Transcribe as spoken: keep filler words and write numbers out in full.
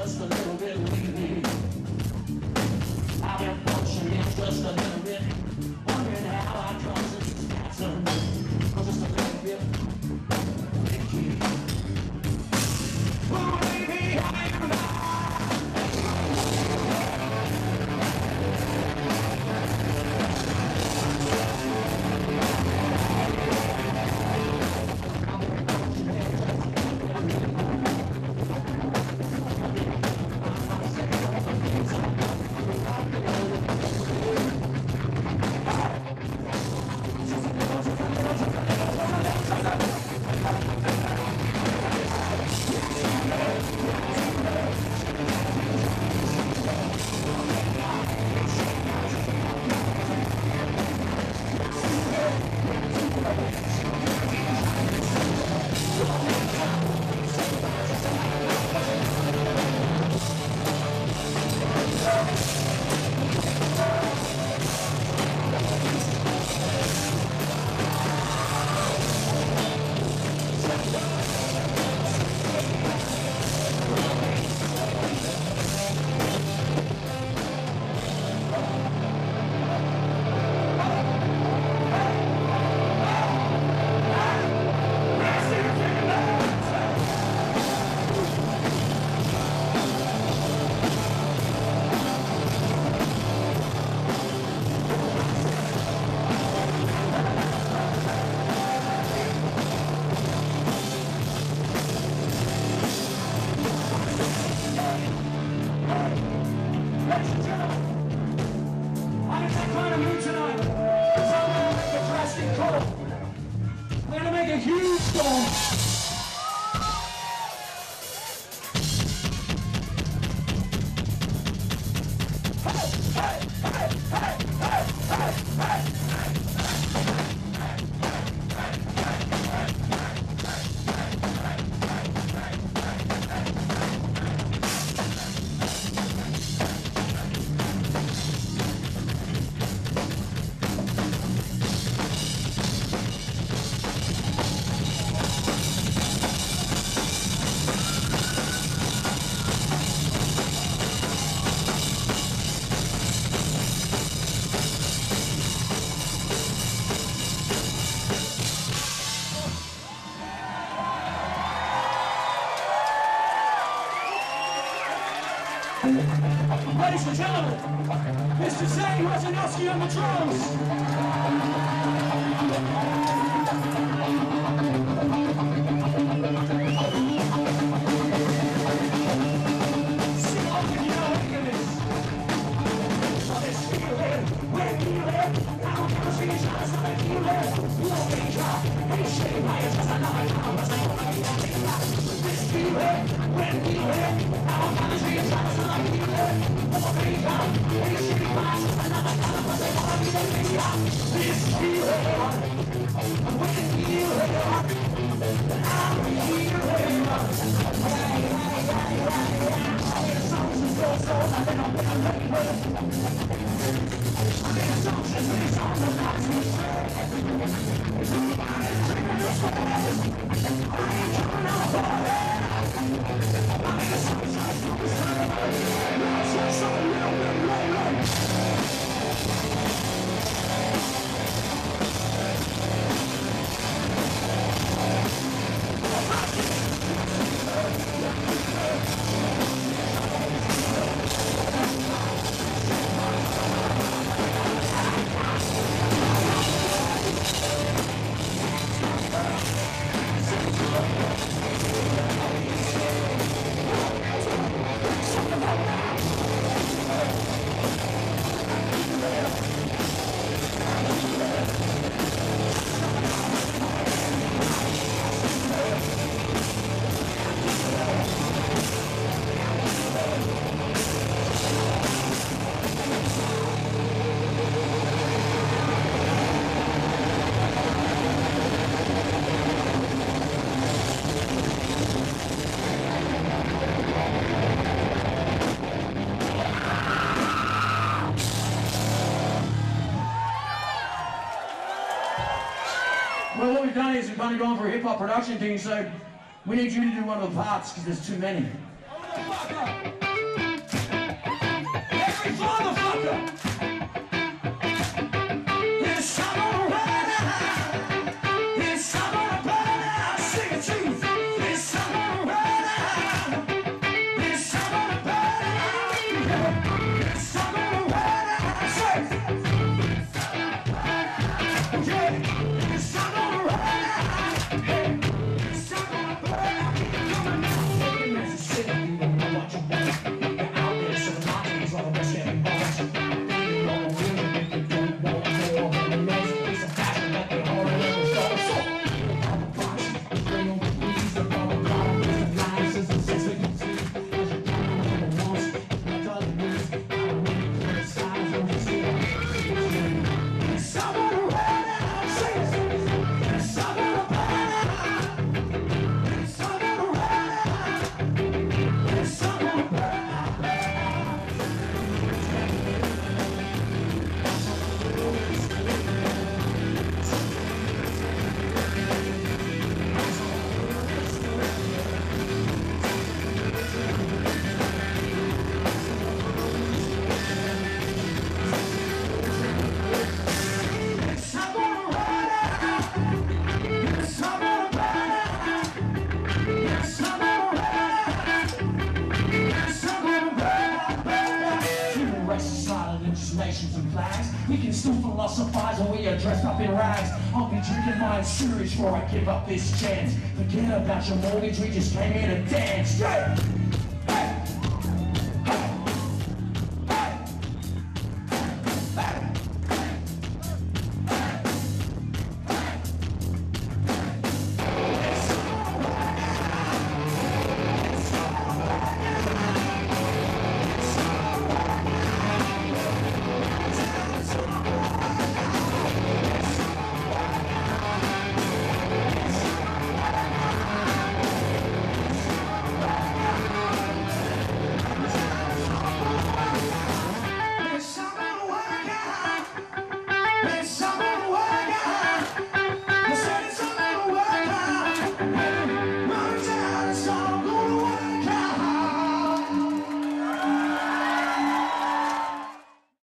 just a little bit weak. I've been functioning just a little bit, wondering how I come to this pattern. I'm just a little bit weak. Oh baby, I am not. Ladies and gentlemen, Mister Zane Warzanowski on the drums. See, open your awareness. For this feeling, we're feeling. Now I'm gonna see each other, so I feel it. You'll be drunk, and it's shitty, why it's just another conversation. This feeling, we're feeling. Now I'm gonna see each other, so I feel it. This feeling, when you I'm feeling, the songs is so so I don't know what I'm ready with. I mean the songs is really songs I'm not too sure. It's everybody drinking this one. I ain't coming out for it. I mean the songs are so so now it's so a little bit late. Well, what we've done is we've kind of gone for a hip-hop production thing, so we need you to do one of the parts because there's too many. motherfucker. Every motherfucker. Yes, I'm gonna ride out. Yes, I'm gonna burn out. Sing it, chief. Yes, I'm gonna ride out. Yes, I'm gonna burn out. Yes, I'm gonna ride out. Say it. Yeah. Yes, I'm gonna ride out. Yeah. Yes, I'm gonna burn out. Coming out. In Mississippi, you don't know what you want. You're out there, so the monsters are the best getting boss. You know the real, if you don't want more than the rest. It's a passion that they all ever saw. So, all the box, the real, the please, the bubble gum, the lies, the sex that you see. As you don't know the wants, what does it mean? I don't really criticize or see it. Yes, I wanna ride out. Say it. Yes, I wanna burn out. Yes, I wanna ride out. Yes, I wanna burn out. Yes, I wanna ride out. Yes, I wanna burn out. Yes, I wanna ride out. Yes, I wanna burn out, burn out. Human race is silent in just nations and flags. We can still philosophize when we are dressed up in rags. I'll be drinking mine serious before I give up this chance. Forget about your mortgage, we just came here to dance. Yeah.